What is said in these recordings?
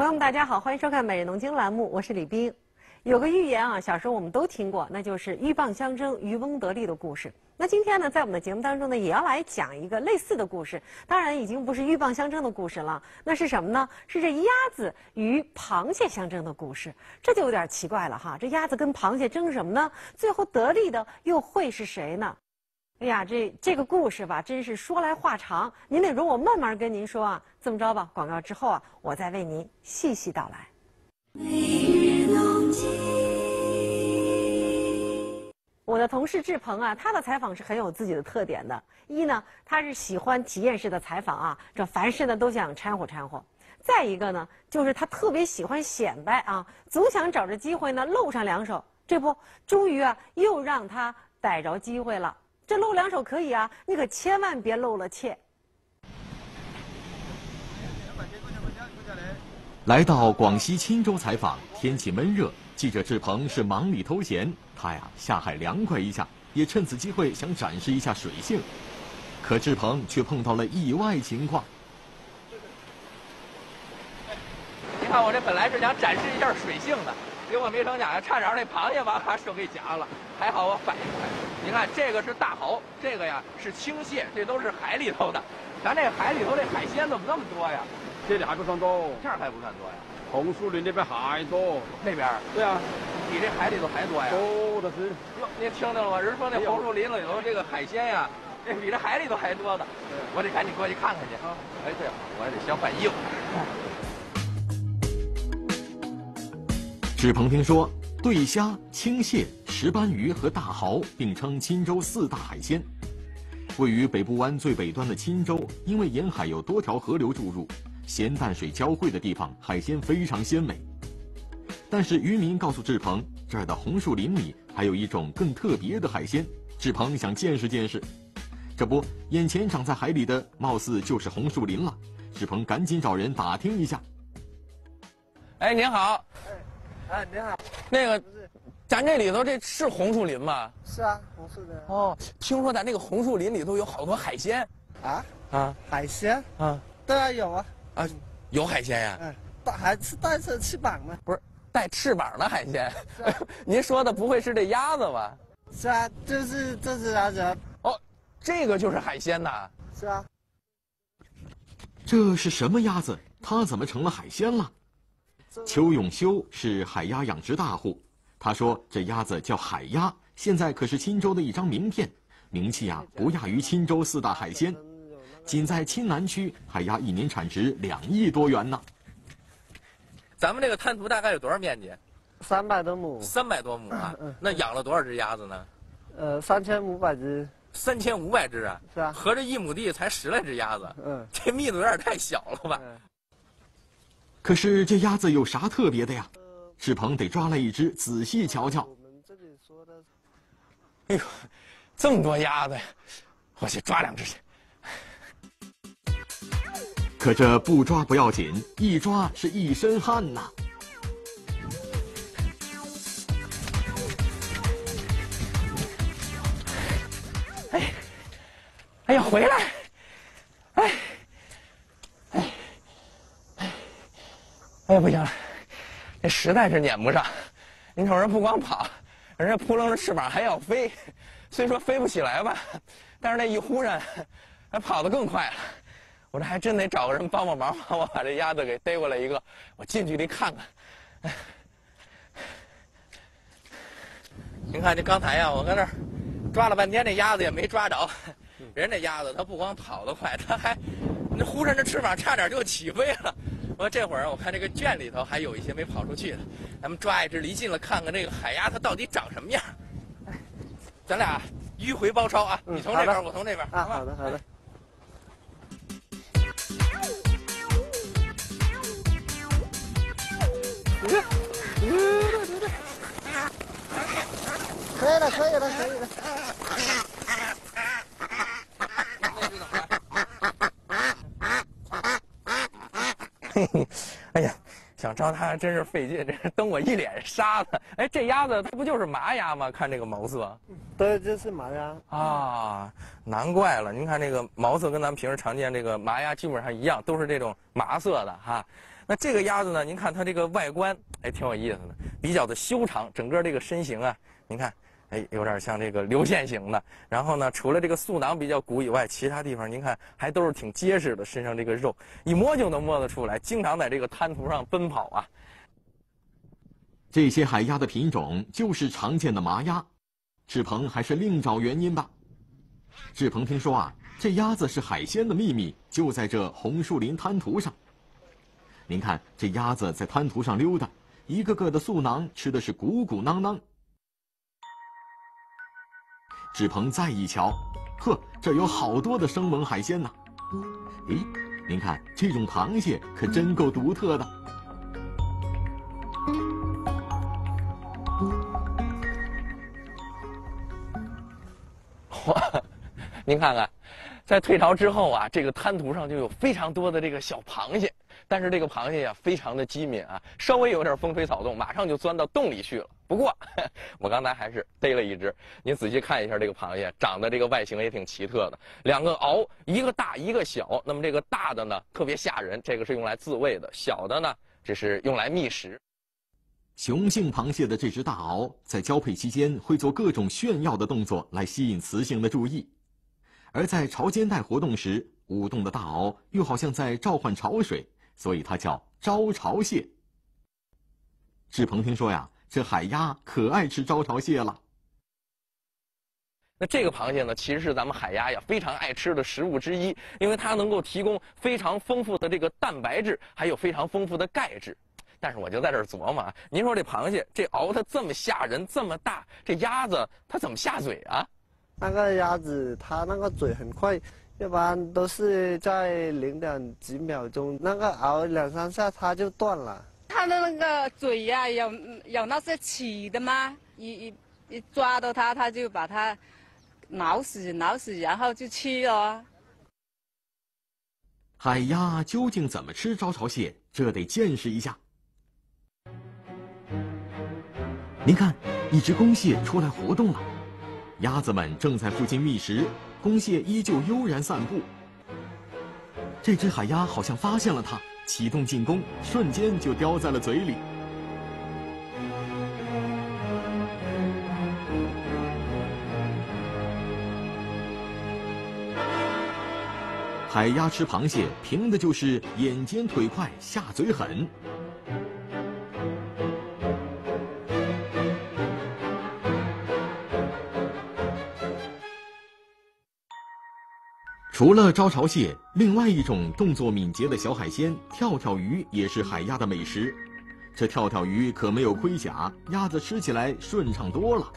朋友们，大家好，欢迎收看《每日农经》栏目，我是李冰。有个寓言啊，小时候我们都听过，那就是鹬蚌相争，渔翁得利的故事。那今天呢，在我们的节目当中呢，也要来讲一个类似的故事。当然，已经不是鹬蚌相争的故事了，那是什么呢？是这鸭子与螃蟹相争的故事。这就有点奇怪了哈，这鸭子跟螃蟹争什么呢？最后得利的又会是谁呢？哎呀，这个故事吧，真是说来话长，您得容我慢慢跟您说啊。这么着吧，广告之后啊，我再为您细细道来。每日农经，我的同事志鹏啊，他的采访是很有自己的特点的。一呢，他是喜欢体验式的采访啊，这凡事呢都想掺和掺和。再一个呢，就是他特别喜欢显摆啊，总想找着机会呢露上两手。这不，终于啊，又让他逮着机会了。这露两手可以啊，你可千万别露了怯。 来到广西钦州采访，天气闷热，记者志鹏是忙里偷闲，他呀下海凉快一下，也趁此机会想展示一下水性。可志鹏却碰到了意外情况。 你看我这本来是想展示一下水性的，结果没成想差点那螃蟹把手给夹了，还好我反应快。你看这个是大蚝，这个呀是青蟹，这都是海里头的。咱这海里头这海鲜怎么那么多呀？ 这里还不算多， 这儿还不算多呀。 红树林那边还多， 那边？对啊，比这海里头还多呀。 多的是。 哟，您听见了吗？人说那红树林里头这个海鲜呀，这比这海里头还多的。我得赶紧过去看看去。啊，哎，对，我还得先换衣服。 志鹏听说，对虾、青蟹、石斑鱼和大蚝并称钦州四大海鲜。位于北部湾最北端的钦州，因为沿海有多条河流注入，咸淡水交汇的地方，海鲜非常鲜美。但是渔民告诉志鹏，这儿的红树林里还有一种更特别的海鲜，志鹏想见识见识。这不，眼前长在海里的貌似就是红树林了，志鹏赶紧找人打听一下。 哎，您好。 哎，您好。 那个，咱这里头这是红树林吗？ 是啊，红树林。 哦，听说咱这个红树林里头有好多海鲜。 啊，海鲜啊？ 对啊，有啊。 啊，有海鲜呀？ 还是带着翅膀呢？ 不是，带翅膀的海鲜。您说的不会是这鸭子吧？ 是啊，这是鸭子。 哦，这个就是海鲜呐。 是啊。 这是什么鸭子？它怎么成了海鲜了？邱永修是海鸭养殖大户，他说这鸭子叫海鸭，现在可是钦州的一张名片，名气啊不亚于钦州四大海鲜。仅在钦南区，海鸭一年产值2亿多元呢。 咱们这个滩涂大概有多少面积 ？300多亩。 300多亩啊？那养了多少只鸭子呢 ？3500只。 3500只啊？ 是啊。 合着1亩地才10来只鸭子。这密度有点太小了吧？ 可是这鸭子有啥特别的呀？志鹏得抓来一只仔细瞧瞧。 哎呦，这么多鸭子呀！我去抓2只去。 可这不抓不要紧，一抓是一身汗呐。 哎呀，回来！哎呀，不行了，这实在是撵不上。您瞅人不光跑，人家扑棱着翅膀还要飞，虽说飞不起来吧，但是那一忽然，还跑得更快了。我这还真得找个人帮帮忙，帮我把这鸭子给逮过来一个，我近距离看看。您看这刚才呀，我搁那儿抓了半天，这鸭子也没抓着。人这鸭子它不光跑得快，它还那忽然这翅膀差点就起飞了。我这会儿我看这个圈里头还有一些没跑出去的，咱们抓一只离近了看看这个海鸭它到底长什么样。咱俩迂回包抄啊，你从这边，我从这边。 啊，好的，好的。可以了，可以了，可以了。 哎呀，想招它还真是费劲，这蹬我一脸沙子。哎，这鸭子它不就是麻鸭吗？看这个毛色。 对，这是麻鸭。 啊，难怪了。您看这个毛色跟咱们平时常见这个麻鸭基本上一样，都是这种麻色的哈。 那这个鸭子呢，您看它这个外观，哎，挺有意思的，比较的修长，整个这个身形啊，您看，哎，有点像这个流线型的。然后呢，除了这个嗉囊比较鼓以外，其他地方您看还都是挺结实的，身上这个肉一摸就能摸得出来，经常在这个滩涂上奔跑啊。 这些海鸭的品种就是常见的麻鸭，志鹏还是另找原因吧。志鹏听说啊，这鸭子是海鲜的秘密就在这红树林滩涂上。您看这鸭子在滩涂上溜达，一个个的嗉囊吃的是鼓鼓囊囊。志鹏再一瞧，呵，这有好多的生猛海鲜呢。咦，您看这种螃蟹可真够独特的。 哇，您看看，在退潮之后啊，这个滩涂上就有非常多的这个小螃蟹，但是这个螃蟹呀非常的机敏啊，稍微有点风吹草动，马上就钻到洞里去了。不过，我刚才还是逮了一只，您仔细看一下这个螃蟹，长得这个外形也挺奇特的，两个螯，一个大一个小。那么这个大的呢特别吓人，这个是用来自卫的；小的呢，这是用来觅食。 雄性螃蟹的这只大螯在交配期间会做各种炫耀的动作来吸引雌性的注意，而在潮间带活动时，舞动的大螯又好像在召唤潮水，所以它叫招潮蟹。志鹏听说呀，这海鸭可爱吃招潮蟹了。 那这个螃蟹呢，其实是咱们海鸭呀非常爱吃的食物之一，因为它能够提供非常丰富的这个蛋白质，还有非常丰富的钙质。但是我就在这儿琢磨啊，您说这螃蟹这螯它这么吓人，这么大，这鸭子它怎么下嘴啊？ 那个鸭子它那个嘴很快，一般都是在0.几秒钟，那个螯2、3下它就断了。 它的那个嘴呀、有那些起的吗？一抓到它，它就把它挠死，然后就吃了。 海鸭究竟怎么吃招潮蟹？这得见识一下。您看，一只公蟹出来活动了，鸭子们正在附近觅食，公蟹依旧悠然散步。这只海鸭好像发现了它，启动进攻，瞬间就叼在了嘴里。海鸭吃螃蟹，凭的就是眼尖腿快，下嘴狠。除了招潮蟹，另外一种动作敏捷的小海鲜跳跳鱼也是海鸭的美食。这跳跳鱼可没有盔甲，鸭子吃起来顺畅多了。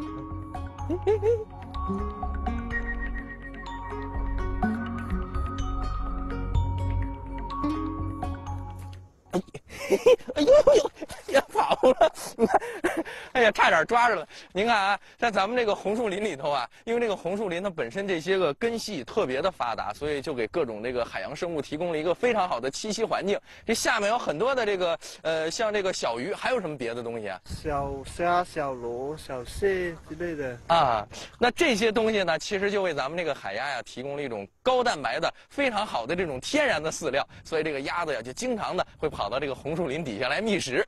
哎呦呦，也跑了！哎呀，差点抓着了。您看啊，在咱们这个红树林里头啊，因为这个红树林它本身这些个根系特别的发达，所以就给各种这个海洋生物提供了一个非常好的栖息环境。这下面有很多的这个像这个小鱼，还有什么别的东西啊？ 小虾、小螺、小蟹之类的啊。那这些东西呢，其实就为咱们这个海鸭呀提供了一种高蛋白的、非常好的这种天然的饲料，所以这个鸭子呀就经常的会跑到这个红树林底下来觅食。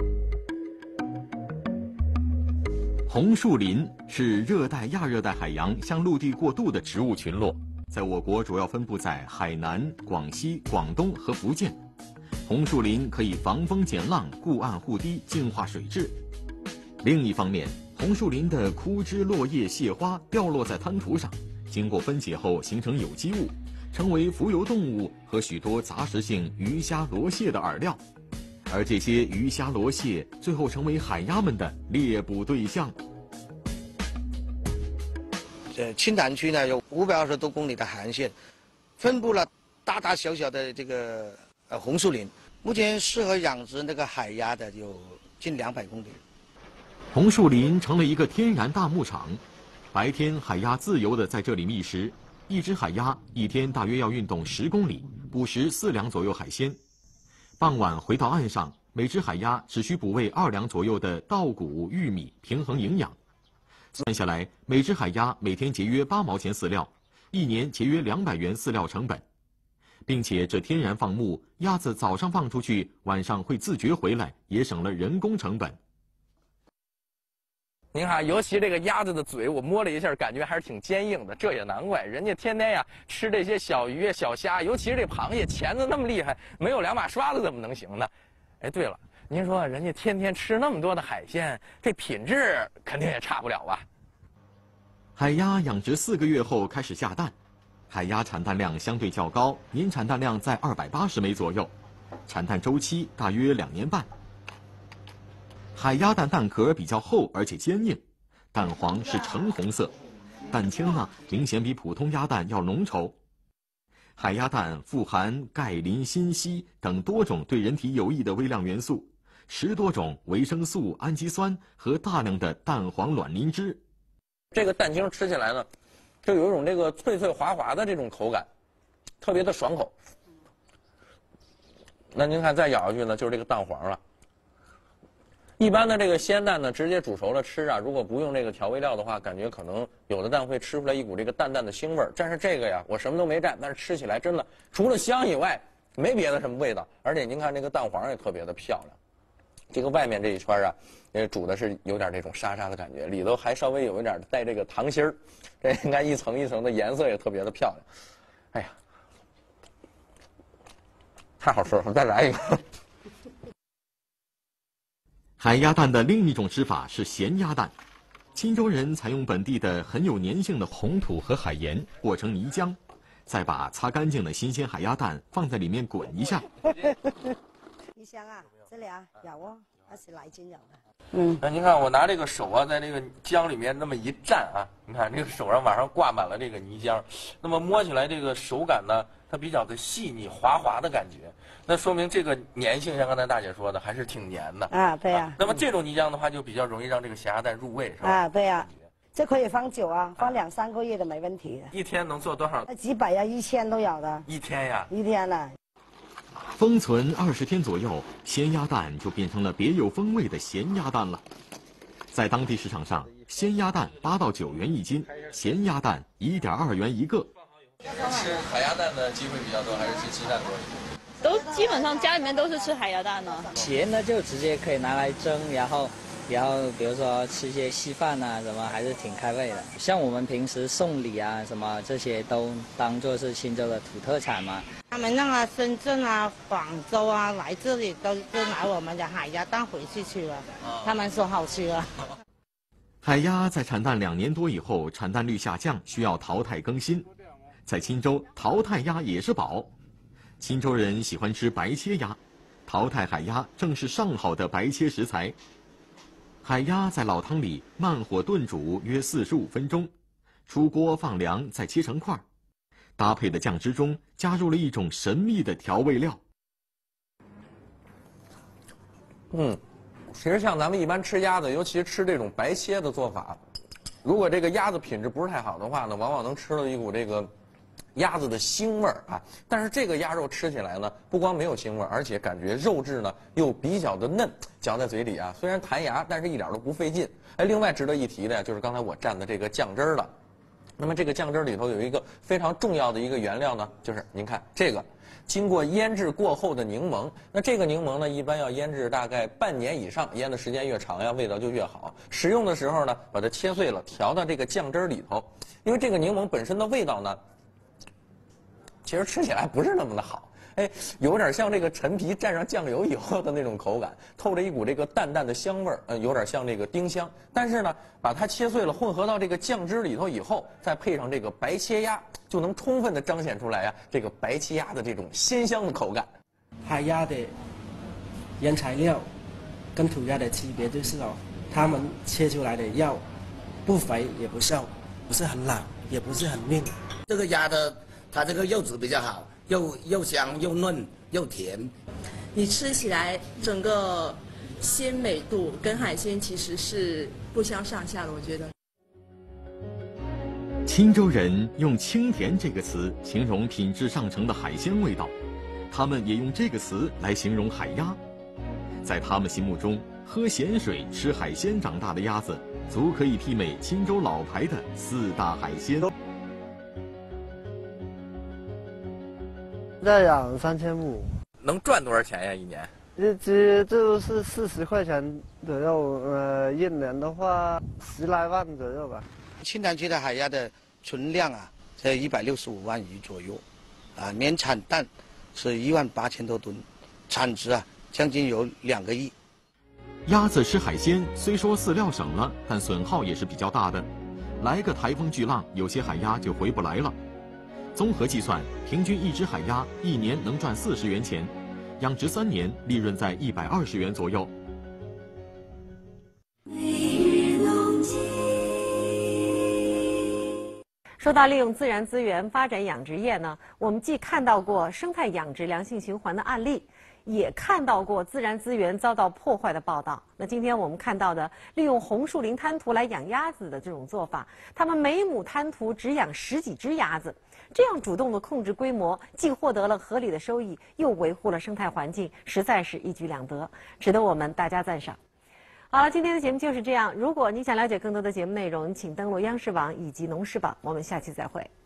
红树林是热带亚热带海洋向陆地过渡的植物群落，在我国主要分布在海南、广西、广东和福建。红树林可以防风减浪、固岸护堤、净化水质。另一方面，红树林的枯枝落叶蟹花掉落在滩涂上，经过分解后形成有机物，成为浮游动物和许多杂食性鱼虾螺蟹的饵料。而这些鱼虾螺蟹最后成为海鸭们的猎捕对象。 青潭区呢有520多公里的海岸线，分布了大大小小的这个红树林。目前适合养殖那个海鸭的有近200公里。 红树林成了一个天然大牧场，白天海鸭自由地在这里觅食，一只海鸭一天大约要运动10公里，捕食4两左右海鲜。傍晚回到岸上，每只海鸭只需捕喂2两左右的稻谷、玉米，平衡营养。算下来，每只海鸭每天节约8毛钱饲料，1年节约200元饲料成本。 并且这天然放牧，鸭子早上放出去，晚上会自觉回来，也省了人工成本。 您看，尤其这个鸭子的嘴，我摸了一下，感觉还是挺坚硬的。这也难怪，人家天天呀吃这些小鱼、小虾，尤其是这螃蟹，钳子那么厉害，没有2把刷子怎么能行呢？哎，对了，您说人家天天吃那么多的海鲜，这品质肯定也差不了吧？ 海鸭养殖4个月后开始下蛋，海鸭产蛋量相对较高，年产蛋量在280枚左右，产蛋周期大约2年半。海鸭蛋蛋壳比较厚而且坚硬，蛋黄是橙红色，蛋清呢明显比普通鸭蛋要浓稠。海鸭蛋富含钙、磷、锌、硒等多种对人体有益的微量元素，10多种维生素、氨基酸和大量的蛋黄卵磷脂。 这个蛋清吃起来呢，就有一种这个脆脆滑滑的这种口感，特别的爽口。那您看再咬下去呢，就是这个蛋黄了。一般的这个鲜蛋呢，直接煮熟了吃啊，如果不用这个调味料的话，感觉可能有的蛋会吃出来一股这个淡淡的腥味儿。但是这个呀，我什么都没蘸，但是吃起来真的除了香以外，没别的什么味道。而且您看这个蛋黄也特别的漂亮，这个外面这一圈啊，煮的是有点这种沙沙的感觉，里头还稍微有一点带这个糖心儿。这你看一层一层的颜色也特别的漂亮。哎呀，太好吃了，我再来一个。 海鸭蛋的另一种吃法是咸鸭蛋，钦州人采用本地的很有粘性的红土和海盐和成泥浆，再把擦干净的新鲜海鸭蛋放在里面滚一下。 鱼香啊，这里啊有哦，20来斤有的。 那您看我拿这个手啊，在这个浆里面那么一蘸啊，你看这个手上往上挂满了这个泥浆，那么摸起来这个手感呢，它比较的细腻滑滑的感觉，那说明这个粘性像刚才大姐说的还是挺粘的啊。对呀。 那么这种泥浆的话，就比较容易让这个咸鸭蛋入味，是吧？ 啊，对呀。这可以放久啊，放2、3个月都没问题的。 一天能做多少？ 几百呀，1000都有的。 一天呀？ 一天了。 封存20天左右，鲜鸭蛋就变成了别有风味的咸鸭蛋了。在当地市场上，鲜鸭蛋8到9元一斤，咸鸭蛋1.2元一个。 吃海鸭蛋的机会比较多，还是吃鸡蛋多一点？ 都基本上家里面都是吃海鸭蛋呢。 咸的就直接可以拿来蒸，然后比如说吃一些稀饭啊什么，还是挺开胃的。像我们平时送礼啊什么这些都当做是钦州的土特产嘛。 他们那个深圳啊、广州啊来这里都拿我们的海鸭蛋回去吃了，他们说好吃啊。 海鸭在产蛋2年多以后，产蛋率下降，需要淘汰更新。在钦州，淘汰鸭也是宝。钦州人喜欢吃白切鸭，淘汰海鸭正是上好的白切食材。海鸭在老汤里慢火炖煮约45分钟，出锅放凉，再切成块，搭配的酱汁中加入了一种神秘的调味料。 其实像咱们一般吃鸭子，尤其吃这种白切的做法，如果这个鸭子品质不是太好的话呢，往往能吃到一股这个鸭子的腥味儿啊。但是这个鸭肉吃起来呢，不光没有腥味儿，而且感觉肉质呢又比较的嫩，嚼在嘴里啊，虽然弹牙，但是一点都不费劲。哎，另外值得一提的就是刚才我蘸的这个酱汁儿了。那么这个酱汁里头有一个非常重要的一个原料呢，就是您看这个经过腌制过后的柠檬。那这个柠檬呢，一般要腌制大概半年以上，腌的时间越长呀，味道就越好。食用的时候呢，把它切碎了，调到这个酱汁里头，因为这个柠檬本身的味道呢，其实吃起来不是那么的好。哎，有点像这个陈皮蘸上酱油以后的那种口感，透着一股这个淡淡的香味儿，有点像这个丁香。但是呢，把它切碎了，混合到这个酱汁里头以后，再配上这个白切鸭，就能充分的彰显出来呀，这个白切鸭的这种鲜香的口感。 海鸭的原材料跟土鸭的区别就是它们切出来的肉不肥也不瘦，不是很老，也不是很硬。 这个鸭的它这个肉质比较好。又香又嫩又甜， 你吃起来整个鲜美度跟海鲜其实是不相上下的，我觉得。 钦州人用清甜这个词形容品质上乘的海鲜味道，他们也用这个词来形容海鸭。在他们心目中，喝咸水吃海鲜长大的鸭子，足可以媲美钦州老牌的4大海鲜。 在养3000亩。 能赚多少钱呀？一年？ 一只就是40块钱左右，一年的话10来万左右吧。 青潭区的海鸭的存量啊，在165万余左右，啊，年产蛋是18000多吨，产值啊将近有2个亿。 鸭子吃海鲜，虽说饲料省了，但损耗也是比较大的。来个台风巨浪，有些海鸭就回不来了。综合计算，平均一只海鸭一年能赚40元钱，养殖3年，利润在120元左右。 说到利用自然资源发展养殖业呢，我们既看到过生态养殖良性循环的案例，也看到过自然资源遭到破坏的报道。那今天我们看到的利用红树林滩涂来养鸭子的这种做法，他们每亩滩涂只养10几只鸭子，这样主动的控制规模，既获得了合理的收益，又维护了生态环境，实在是一举两得，值得我们大家赞赏。好了，今天的节目就是这样。如果你想了解更多的节目内容，请登录央视网以及农视网。我们下期再会。